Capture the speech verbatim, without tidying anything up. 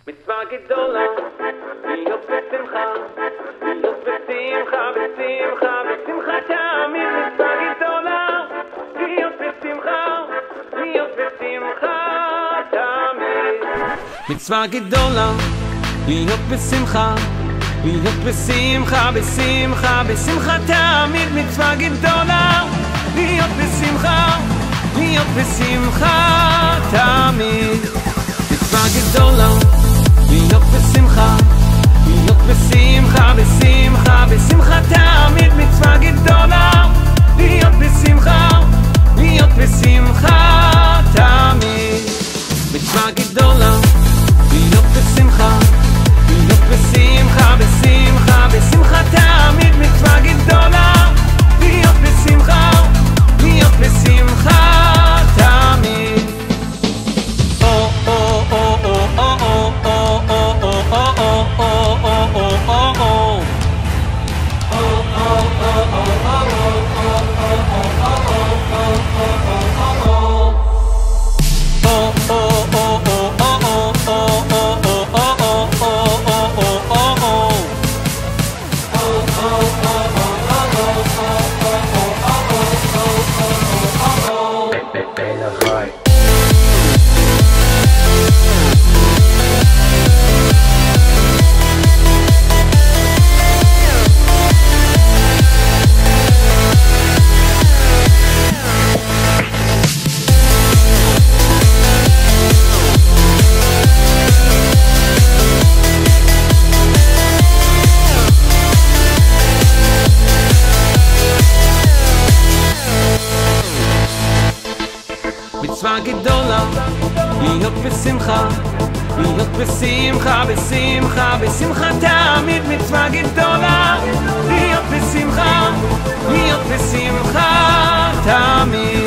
מצווה גדולה, להיות בשמחה, להיות בשמחה, בשמחה, בשמחה תמיד. מצווה גדולה, להיות בשמחה, להיות בשמחה תמיד. מצווה גדולה, להיות בשמחה, להיות בשמחה, בשמחה, בשמחה תמיד. מצווה גדולה, להיות בשמחה, להיות בשמחה תמיד. מצווה גדולה, להיות בשמחה, להיות בשמחה, בשמחה, בשמחה תמיד. מצווה גדולה, להיות בשמחה, להיות בשמחה תמיד. מצווה גדולה, להיות בשמחה, להיות בשמחה, בשמחה, בשמחה תמיד. מצווה גדולה, להיות בשמחה, להיות בשמחה תמיד. מצווה גדולה, להיות בשמחה, להיות בשמחה, בשמחה, בשמחה תמיד. מצווה גדולה, להיות בשמחה, להיות בשמחה תמיד.